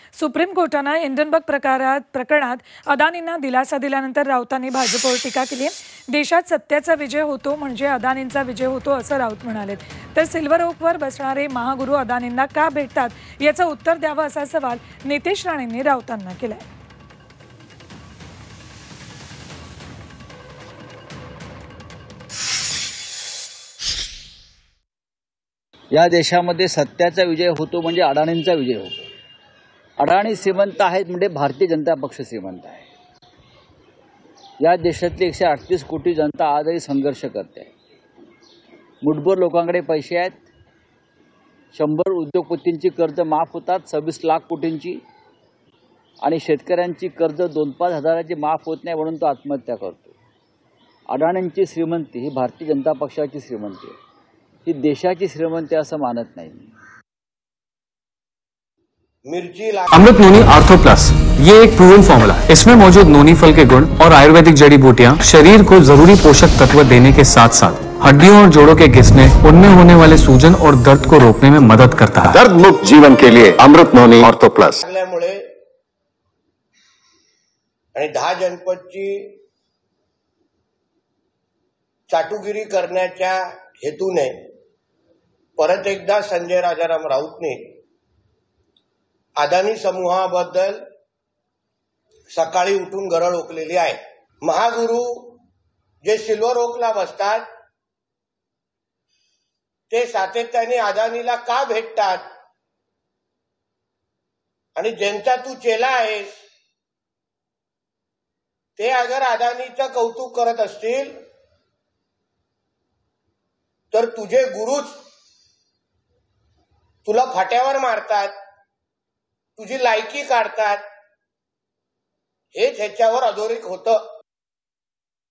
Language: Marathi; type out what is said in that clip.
सुप्रीम कोर्टानं हिंडनबर्ग प्रकरणात अदानींना दिलासा दिल्यानंतर राऊतांनी भाजपवर टीका केली आहे। देशात सत्याचा विजय होतो म्हणजे अदानींचा विजय होतो असं राऊत म्हणाले। तर सिल्वर ओकवर बसणारे महागुरू अदानींना का भेटतात याचं उत्तर द्यावं असा सवाल नितेश राणेंनी राऊतांना केलाय। या देशामध्ये सत्याचा विजय होतो म्हणजे अडाणींचा विजय होतो। अडाणी श्रीमंत आहेत म्हणजे भारतीय जनता पक्ष श्रीमंत आहे। या देशातली 138 कोटी जनता आजही संघर्ष करते आहे। मुठभर लोकांकडे पैसे आहेत। 100 उद्योगपतींची कर्ज माफ होतात 26 लाख कोटींची, आणि शेतकऱ्यांची कर्ज 2-5 हजाराची माफ होत नाही म्हणून तो आत्महत्या करतो। अडाणींची श्रीमंती ही भारतीय जनता पक्षाची श्रीमंती आहे, ही देशाची श्रीमंती असं मानत नाही। अमृत नोनी आर्थो प्लस ये एक प्रूवन फॉर्मूला है। इसमें मौजूद नोनी फल के गुण और आयुर्वेदिक जड़ी बूटियां शरीर को जरूरी पोषक तत्व देने के साथ साथ हड्डियों और जोड़ों के घिसने, उनमें होने वाले सूजन और दर्द को रोकने में मदद करता है। दर्द मुक्त जीवन के लिए अमृत नोनी आर्थो प्लस। आणि 10 जनपदची चाटुगिरी करण्याच्या हेतूने परत एकदा संजय राजाराम राऊतने अदानी समूहाबद्दल सकाळी उठून गरळ ओकलेली आहे। महागुरू जे सिल्वर ओकला बसतात ते सातत्याने अदानीला का भेटतात, आणि ज्यांचा तू चेला आहेस ते अगर अदानीचं कौतुक करत असतील तर तुझे गुरुच तुला फाट्यावर मारतात, तुझी लायकी काढतात, हेच ह्याच्यावर अधोरेख होतं।